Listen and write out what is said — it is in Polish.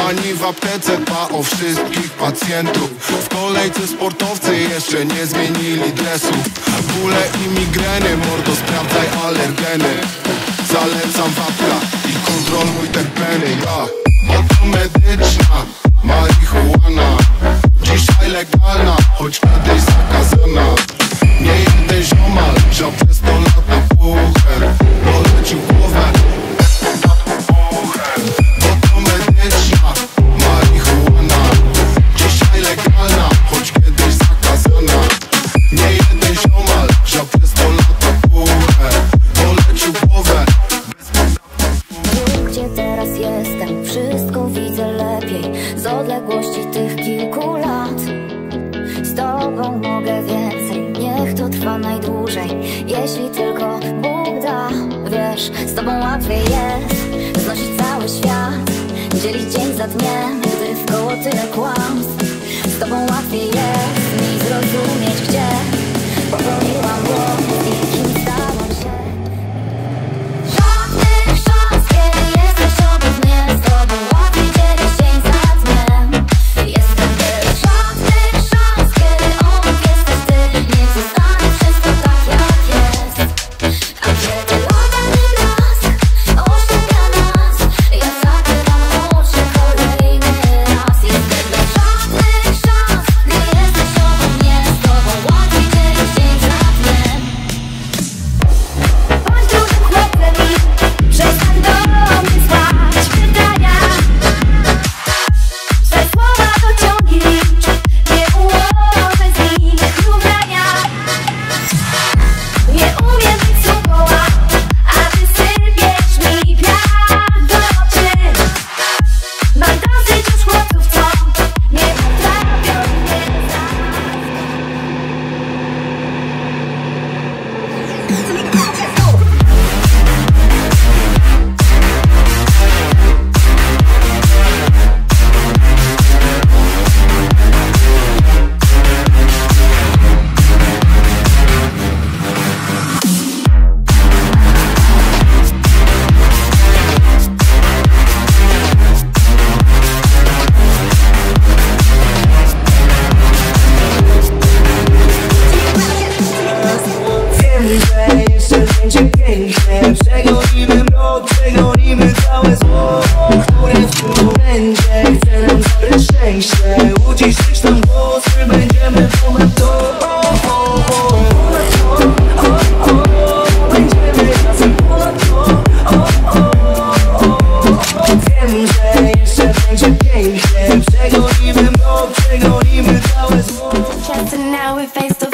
Pani w aptece dba o wszystkich pacjentów. W kolejce sportowcy jeszcze nie zmienili dresów. Bóle i migreny, mordo sprawdzaj alergeny. Zalecam wapna i kontroluj terpeny. Ja, oto medyczna marihuana, dzisiaj legalna, choć kiedyś zakazana. Nie jeden ziomal, że przez 100 lat na pucher polecił głowę. Oto medyczna marihuana, dzisiaj legalna, choć kiedyś zakazana. Nie jeden ziomal, że przez 100 lat na pucher polecił głowę. Tu, gdzie teraz jestem, wszystko widzę lepiej z odległości tych kilku lat. Z tobą mogę więcej, niech to trwa najdłużej, jeśli tylko Bóg da. Wiesz, z tobą łatwiej jest znosić cały świat, dzielić dzień za dniem, gdy wkoło tyle kłamstw. Z tobą łatwiej jest mi zrozumieć, gdzie popełniłam błąd i kim stałam się. Żadnych szans, kiedy jesteś obok mnie, z tobą łatwiej dzielić dzień za dniem. Jestem bez żadnych szans, kiedy obok jesteś ty, nie zostanie wszystko tak jak jest. A kiedy lokalny blask oślepia nas, ja zakrywam oczy kolejny raz. Jestem bez żadnych szans, gdy jesteś obok mnie, z tobą łatwiej dzielić dzień za dniem. Bądź dużym chłopcem i przestań do mnie zwać pytania. Swe słowa dociągnij, nie ułożę z nich równania. Nie umiem być sobą, a ty sypiesz mi piach do oczy. Mam dosyć już chłopców, co nie potrafią mnie Wiem, że jeszcze będzie pięknie. Przegonimy mrok, przegonimy całe zło, które w tym momencie chce nam zabrać szczęście. Uciszysz tam głos, my będziemy ponad to. Będziemy razem ponad to. Wiem, że jeszcze będzie pięknie. Przegonimy mrok, przegonimy całe zło. Just now we face to